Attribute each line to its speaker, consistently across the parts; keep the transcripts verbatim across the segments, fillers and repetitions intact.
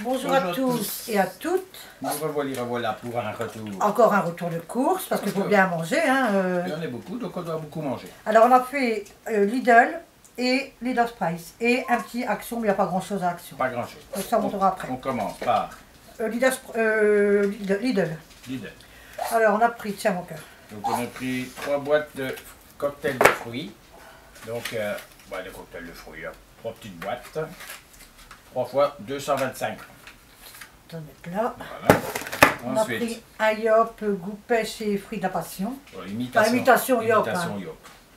Speaker 1: Bonjour,
Speaker 2: Bonjour
Speaker 1: à
Speaker 2: à
Speaker 1: tous,
Speaker 2: tous.
Speaker 1: et à toutes.
Speaker 2: Nous revoilà voilà pour un retour.
Speaker 1: Encore un retour de course parce qu'il faut bien manger. Hein, euh.
Speaker 2: Il y en a beaucoup, donc on doit beaucoup manger.
Speaker 1: Alors on a fait euh, Lidl et Leader's Price et un petit Action, mais il n'y a pas grand chose à Action.
Speaker 2: Pas grand chose.
Speaker 1: Donc ça on montrera après.
Speaker 2: On commence par
Speaker 1: Euh, Leader's, euh, Lidl. Lidl.
Speaker 2: Lidl.
Speaker 1: Alors on a pris, tiens mon cœur.
Speaker 2: Donc on a pris trois boîtes de cocktails de fruits. Donc, euh, bah, des cocktails de fruits, hein. Trois petites boîtes. trois fois deux cent vingt-cinq.
Speaker 1: On va mettre là.
Speaker 2: Voilà.
Speaker 1: On
Speaker 2: Ensuite,
Speaker 1: a pris un Yop, goût pêche et fruits de la passion.
Speaker 2: voilà, imitation,
Speaker 1: Enfin, imitation Yop,
Speaker 2: imitation
Speaker 1: hein.
Speaker 2: Yop.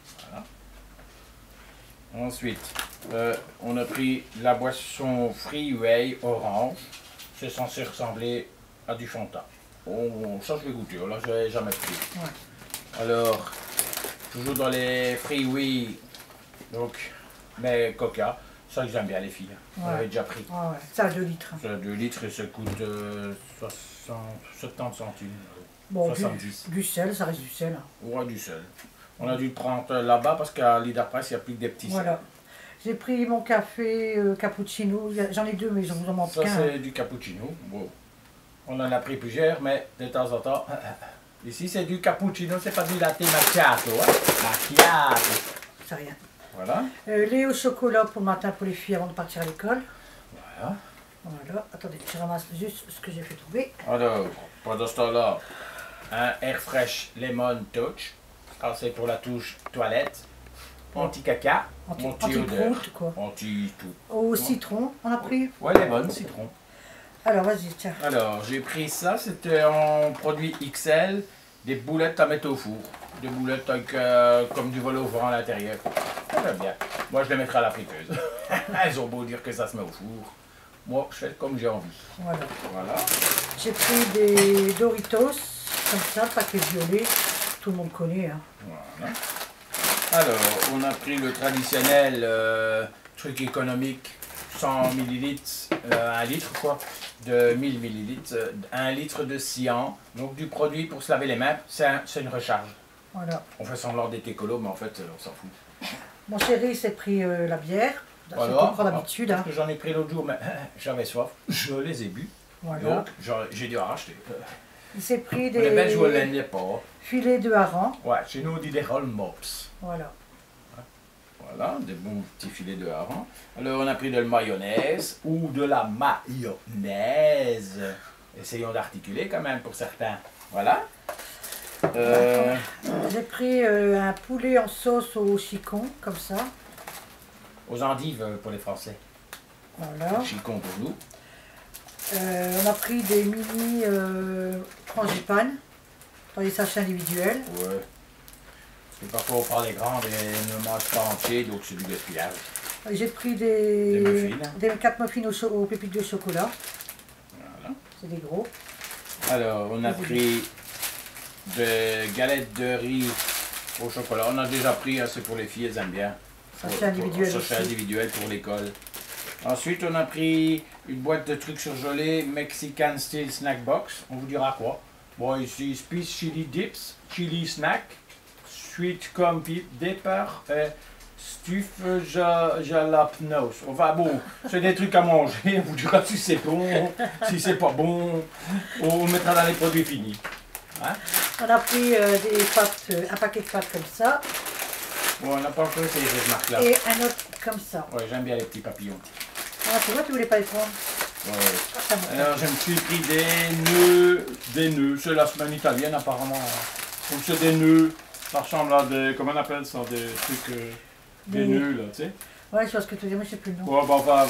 Speaker 2: Voilà. Ensuite, euh, on a pris la boisson Freeway Orange. C'est censé ressembler à du Fanta. On, ça, je vais goûter. Là, je n'ai jamais pris.
Speaker 1: Ouais.
Speaker 2: Alors, toujours dans les Freeway, donc, mais Coca. Ça, j'aime bien les filles.
Speaker 1: Ouais.
Speaker 2: On l'avait déjà pris.
Speaker 1: Ah ouais, ça a deux litres.
Speaker 2: Ça a deux litres et ça coûte euh, soixante, soixante centimes.
Speaker 1: Bon,
Speaker 2: soixante-dix.
Speaker 1: Du, du sel, ça reste du sel. Hein.
Speaker 2: Ouais, du sel. On a dû le prendre là-bas parce qu'à Leader's Price, il n'y a plus que des petits
Speaker 1: Voilà.
Speaker 2: sels.
Speaker 1: J'ai pris mon café euh, cappuccino. J'en ai deux, mais j'en vous en manque
Speaker 2: Ça,
Speaker 1: qu'un.
Speaker 2: c'est du cappuccino. Bon. On en a pris plusieurs, mais de temps en temps. Ici, c'est du cappuccino, c'est pas du latte macchiato. Hein? Macchiato.
Speaker 1: C'est rien.
Speaker 2: Voilà.
Speaker 1: Euh, lait au chocolat pour le matin pour les filles avant de partir à l'école.
Speaker 2: Voilà.
Speaker 1: Voilà. Attendez, je ramasse juste ce que j'ai fait tomber.
Speaker 2: Alors, pendant ce temps-là, un Air Fresh Lemon Touch. Ça, c'est pour la touche toilette. Anti-caca.
Speaker 1: Anti-
Speaker 2: Anti-odeur.
Speaker 1: Anti-croûte, quoi.
Speaker 2: Anti-tout.
Speaker 1: Au citron, on a pris.
Speaker 2: Ouais, lemon, citron.
Speaker 1: Alors, vas-y, tiens.
Speaker 2: Alors, j'ai pris ça, c'était en produit X L, des boulettes à mettre au four. Des boulettes avec euh, comme du vol au vent à l'intérieur. Ça j'aime bien. Moi, je les mettrai à la friteuse. Elles ont beau dire que ça se met au four. Moi, je fais comme j'ai envie.
Speaker 1: Voilà.
Speaker 2: Voilà.
Speaker 1: J'ai pris des Doritos, comme ça, paquet violet. Tout le monde connaît. Hein.
Speaker 2: Voilà. Alors, on a pris le traditionnel euh, truc économique, cent millilitres, euh, un litre quoi, de mille millilitres, euh, un litre de cyan, donc du produit pour se laver les mains, c'est un, une recharge.
Speaker 1: Voilà.
Speaker 2: On fait semblant d'être écolo, mais en fait, euh, on s'en fout.
Speaker 1: Mon chéri s'est pris euh, la bière. C'est
Speaker 2: Voilà.
Speaker 1: comme prend d'habitude. Hein.
Speaker 2: Parce que j'en ai pris l'autre jour, mais j'avais soif, je les ai bu,
Speaker 1: Voilà.
Speaker 2: donc j'ai dû en racheter.
Speaker 1: Il s'est pris
Speaker 2: Les Belges, je ne
Speaker 1: des
Speaker 2: l'aimais pas.
Speaker 1: filets de hareng.
Speaker 2: Ouais, chez nous, on dit des roll mops.
Speaker 1: Voilà.
Speaker 2: Voilà, des bons petits filets de hareng. Alors, on a pris de la mayonnaise ou de la mayonnaise. Essayons d'articuler quand même pour certains. Voilà. Euh,
Speaker 1: J'ai pris euh, un poulet en sauce au chicon, comme ça.
Speaker 2: aux endives pour les Français.
Speaker 1: Voilà.
Speaker 2: Chicon pour nous.
Speaker 1: Euh, on a pris des mini euh, frangipane dans les sachets individuels.
Speaker 2: Ouais. Parce que parfois on prend les grandes et ne mange pas entier, donc c'est du gaspillage.
Speaker 1: J'ai pris des,
Speaker 2: Des muffins.
Speaker 1: des quatre muffins au, cho- aux pépites de chocolat.
Speaker 2: Voilà.
Speaker 1: C'est des gros.
Speaker 2: Alors, on a pris des galettes de riz au chocolat. On a déjà pris, hein, c'est pour les filles, elles aiment bien.
Speaker 1: Sachet individuel
Speaker 2: Sachet
Speaker 1: aussi.
Speaker 2: individuel pour l'école. Ensuite, on a pris une boîte de trucs surgelés Mexican Style Snack Box. On vous dira quoi. Bon, ici, Spice Chili Dips, Chili Snack, Sweet Corn Dipper et Stuff ja- Jalapenos. Enfin bon, c'est des trucs à manger. On vous dira si c'est bon, si c'est pas bon. On mettra dans les produits finis. Hein?
Speaker 1: On a pris euh, des pâtes, euh, un paquet de pâtes comme ça.
Speaker 2: Bon, on n'a pas encore essayé cette marque-là.
Speaker 1: Et un autre comme ça.
Speaker 2: Ouais, j'aime bien les petits papillons.
Speaker 1: Ah, c'est vrai, tu voulais pas les prendre.
Speaker 2: Ouais.
Speaker 1: Ah, ça monte.
Speaker 2: Alors, je me suis pris des nœuds, des nœuds, c'est la semaine italienne apparemment. Donc c'est des nœuds, ça ressemble à des, comment on appelle ça, des trucs, euh, des,
Speaker 1: Des-
Speaker 2: nœuds là, tu sais.
Speaker 1: Ouais, je vois ce que tu dis, moi je sais plus le nom.
Speaker 2: Ouais, bah enfin,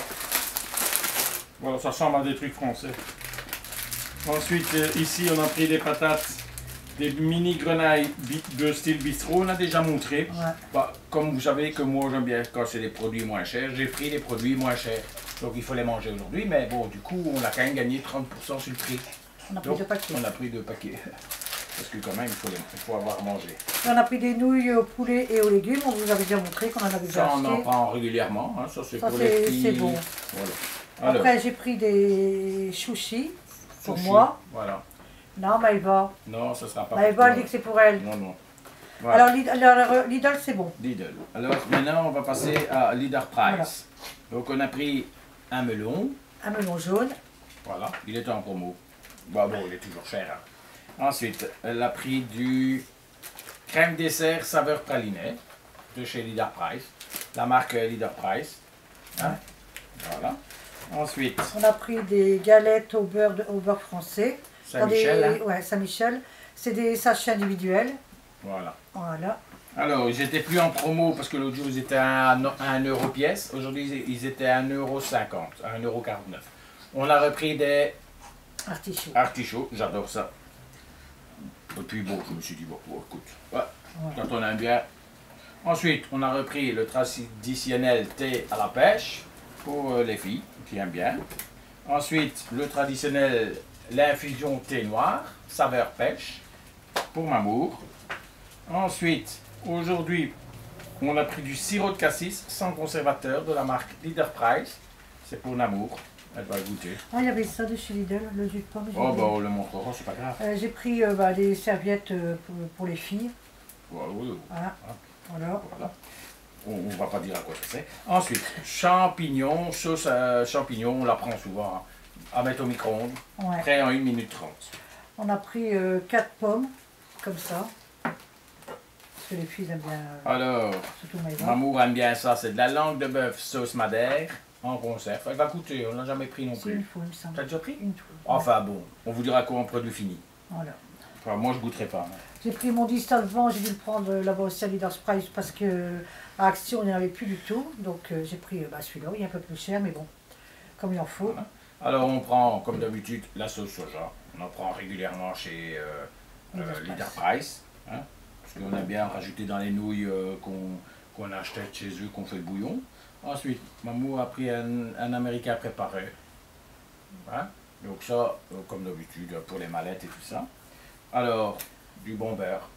Speaker 2: voilà, ça ressemble à des trucs français. Ensuite, euh, ici on a pris des patates, des mini grenailles bi- de style bistrot, on a déjà montré.
Speaker 1: Ouais.
Speaker 2: Bah, comme vous savez que moi j'aime bien quand c'est des produits moins chers, j'ai pris des produits moins chers. Donc il faut les manger aujourd'hui, mais bon, du coup, on a quand même gagné trente pour cent sur le prix.
Speaker 1: On a pris
Speaker 2: Donc,
Speaker 1: deux paquets.
Speaker 2: on a pris deux paquets. Parce que quand même, il faut, les- il faut avoir mangé.
Speaker 1: Et on a pris des nouilles au poulet et aux légumes. On vous avait déjà montré qu'on en avait déjà
Speaker 2: Ça, on en
Speaker 1: acheté.
Speaker 2: prend régulièrement. Hein, ça, c'est
Speaker 1: Ça,
Speaker 2: pour les
Speaker 1: c'est-
Speaker 2: petits.
Speaker 1: c'est bon.
Speaker 2: Voilà. Alors,
Speaker 1: Après, j'ai pris des sushis pour
Speaker 2: sushi,
Speaker 1: moi.
Speaker 2: Voilà.
Speaker 1: Non, Maëva.
Speaker 2: Non, ça sera pas
Speaker 1: Maëva,
Speaker 2: pour
Speaker 1: elle
Speaker 2: toi.
Speaker 1: dit que c'est pour elle.
Speaker 2: Non, non. Voilà.
Speaker 1: Alors, Lidl, alors, Lidl, c'est bon.
Speaker 2: Lidl. Alors maintenant, on va passer à Leader's Price.
Speaker 1: Voilà.
Speaker 2: Donc on a pris un melon,
Speaker 1: Un melon jaune.
Speaker 2: Voilà, il était en promo. Bah bon, il est toujours cher. Hein. Ensuite, elle a pris du crème dessert saveur praliné de chez Leader Price. La marque Leader Price. Hein. Voilà. Ensuite,
Speaker 1: on a pris des galettes au beurre, de, au beurre français.
Speaker 2: Saint-Michel.
Speaker 1: Hein. Ouais, Saint-Michel. C'est des sachets individuels.
Speaker 2: Voilà.
Speaker 1: Voilà.
Speaker 2: Alors, ils n'étaient plus en promo parce que l'autre jour, ils étaient à un euro pièce. Aujourd'hui, ils étaient à un euro cinquante, à un euro quarante-neuf. On a repris des
Speaker 1: artichauts.
Speaker 2: Artichauts, j'adore ça. Et puis bon, je me suis dit, bon, bon écoute, ouais, ouais. Quand on aime bien. Ensuite, on a repris le traditionnel thé à la pêche pour les filles qui aiment bien. Ensuite, le traditionnel, l'infusion thé noir, saveur pêche, pour Mamour. Ensuite, aujourd'hui, on a pris du sirop de cassis sans conservateur de la marque Leader Price. C'est pour Namour. Elle va goûter.
Speaker 1: Ah, il y avait ça de chez Lidl, le jus de pomme.
Speaker 2: Oh, bah on le montrera, c'est pas grave.
Speaker 1: Euh, J'ai pris euh, bah, des serviettes euh, pour, pour les filles.
Speaker 2: Ouais, oui, oui.
Speaker 1: Voilà.
Speaker 2: Ah.
Speaker 1: Voilà.
Speaker 2: Voilà. On ne va pas dire à quoi c'est. Ensuite, champignons, sauce à champignons, on la prend souvent à mettre au micro-ondes. Ouais. Prêt en une minute trente.
Speaker 1: On a pris euh, quatre pommes, comme ça. Parce que les filles aiment bien. Euh,
Speaker 2: Alors, Mamour aime bien ça, c'est de la langue de bœuf sauce madère en conserve. Elle va goûter, on n'a jamais pris non plus.
Speaker 1: Une fois, il me semble.
Speaker 2: T'as déjà pris?
Speaker 1: Une fois.
Speaker 2: Enfin bon, on vous dira quoi en produit fini.
Speaker 1: Voilà.
Speaker 2: Enfin, moi je goûterai pas.
Speaker 1: J'ai pris mon dissolvant, j'ai dû le prendre là-bas au Leader Price parce que à Action on n'y en avait plus du tout. Donc euh, j'ai pris bah, celui-là, il est un peu plus cher, mais bon, comme il en faut.
Speaker 2: Voilà. Alors on prend, comme d'habitude, la sauce soja. On en prend régulièrement chez euh, Leader, euh, Leader Price. Hein, parce qu'on aime bien rajouter dans les nouilles euh, qu'on qu'on achetait chez eux, qu'on fait le bouillon. Ensuite, Mamou a pris un, un américain préparé. Hein, donc ça, euh, comme d'habitude, pour les mallettes et tout ça. Alors, du bon beurre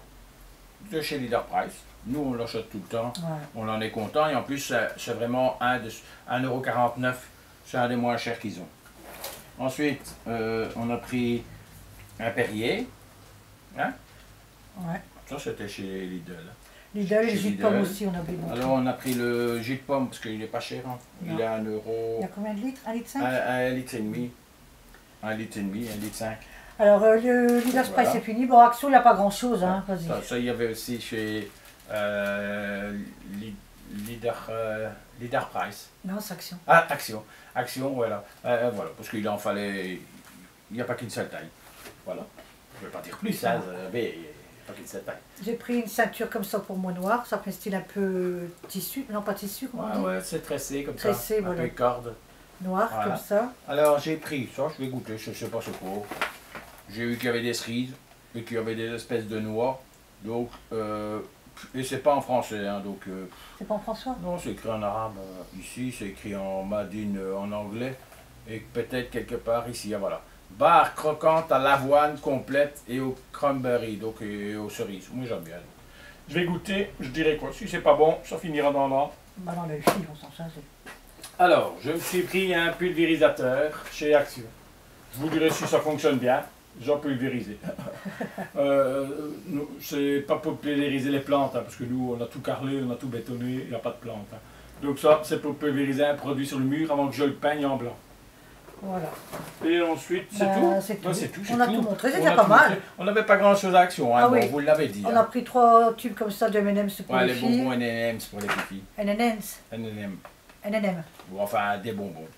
Speaker 2: de chez Leader Price. Nous, on l'achète tout le temps. Ouais. On en est content. Et en plus, c'est vraiment un euro quarante-neuf. C'est un des moins chers qu'ils ont. Ensuite, euh, on a pris un Perrier. Hein?
Speaker 1: Ouais.
Speaker 2: Ça, c'était chez Lidl.
Speaker 1: Lidl et le jus de pomme aussi, on a pris.
Speaker 2: Alors, on a pris le jus de pomme parce qu'il n'est pas cher. Hein. Il est à un euro.
Speaker 1: Il y a combien de litres? Un litre cinq?
Speaker 2: Un, un litre et demi. Un litre et demi, un litre cinq.
Speaker 1: Alors, euh, le Leader Price voilà. C'est fini. Bon, Action, il n'y a pas grand-chose. Hein.
Speaker 2: Ça, ça, il y avait aussi chez euh, Leader, euh, Leader Price.
Speaker 1: Non, c'est Action.
Speaker 2: Ah, Action. Action, voilà. Euh, voilà. Parce qu'il en fallait... Il n'y a pas qu'une seule taille. Voilà. Je ne vais pas dire plus, hein, mais il n'y a pas qu'une seule taille.
Speaker 1: J'ai pris une ceinture comme ça pour moi noir. Ça fait un style un peu tissu. Non, pas tissu, comment
Speaker 2: ouais,
Speaker 1: on dit?
Speaker 2: Ouais, c'est tressé comme
Speaker 1: tressé,
Speaker 2: ça.
Speaker 1: voilà.
Speaker 2: Un peu corde.
Speaker 1: Noir, voilà. Comme ça.
Speaker 2: Alors, j'ai pris ça. Je vais goûter. Je ne sais pas ce quoi. J'ai vu qu'il y avait des cerises et qu'il y avait des espèces de noix. Donc, euh, et c'est pas en français. Hein, donc, euh,
Speaker 1: c'est pas en français?
Speaker 2: Non, c'est écrit en arabe. Euh, ici, c'est écrit en madine euh, en anglais. Et peut-être quelque part ici. Ah, voilà. Barre croquante à l'avoine complète et au cranberry, donc et aux cerises. Moi, j'aime bien. Je vais goûter. Je dirais quoi? Si c'est pas bon, ça finira dans l'an.
Speaker 1: Bah, dans les filles, on s'en charge.
Speaker 2: Alors, je me suis pris un pulvérisateur chez Action. Je vous dirai si ça fonctionne bien. J'en pulvérisé. euh, c'est pas pour pulvériser les plantes, hein, parce que nous, on a tout carrelé, on a tout bétonné, il n'y a pas de plantes. Hein. Donc ça, c'est pour pulvériser un produit sur le mur avant que je le peigne en blanc.
Speaker 1: Voilà.
Speaker 2: Et ensuite, c'est
Speaker 1: bah,
Speaker 2: tout.
Speaker 1: C'est tout.
Speaker 2: Ouais, tout.
Speaker 1: On a
Speaker 2: tout.
Speaker 1: tout montré, c'est déjà pas mal. Montré.
Speaker 2: On n'avait pas grand-chose à Action, hein,
Speaker 1: ah,
Speaker 2: bon,
Speaker 1: oui.
Speaker 2: Vous l'avez dit.
Speaker 1: On
Speaker 2: hein.
Speaker 1: a pris trois tubes comme ça de M and M's pour
Speaker 2: ouais,
Speaker 1: les,
Speaker 2: les
Speaker 1: filles.
Speaker 2: les bonbons M and M's pour les filles.
Speaker 1: M and M's.
Speaker 2: M and M.
Speaker 1: M and M.
Speaker 2: Ou enfin, des bonbons.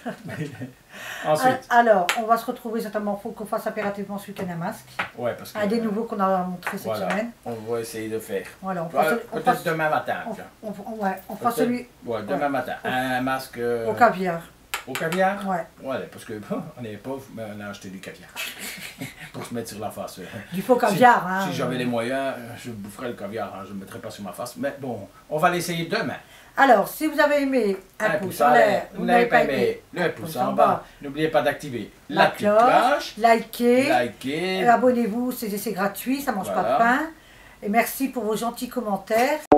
Speaker 2: Ensuite.
Speaker 1: Alors, on va se retrouver certainement, il faut qu'on fasse impérativement ce week-end un masque.
Speaker 2: Ouais, parce que...
Speaker 1: Un des nouveaux qu'on a montré cette
Speaker 2: voilà.
Speaker 1: semaine.
Speaker 2: On va essayer de faire.
Speaker 1: Voilà, on
Speaker 2: ouais,
Speaker 1: celui,
Speaker 2: peut-être passe... demain matin.
Speaker 1: On, on, ouais, on fera celui...
Speaker 2: Ouais, demain ouais. matin. Un masque... Euh...
Speaker 1: Au caviar.
Speaker 2: Au caviar?
Speaker 1: Ouais.
Speaker 2: Ouais, parce que bon, on est pauvres, mais on a acheté du caviar. Pour se mettre sur la face.
Speaker 1: Du faux caviar,
Speaker 2: si,
Speaker 1: hein.
Speaker 2: Si j'avais les moyens, je boufferais le caviar, hein, je ne le mettrais pas sur ma face. Mais bon, on va l'essayer demain.
Speaker 1: Alors, si vous avez aimé, un, un pouce en l'air.
Speaker 2: Vous n'avez pas aimé, le pouce en bas. N'oubliez pas d'activer la, la petite cloche.
Speaker 1: Likez.
Speaker 2: Likez.
Speaker 1: Abonnez-vous, c'est gratuit, ça ne mange voilà. pas de pain. Et merci pour vos gentils commentaires.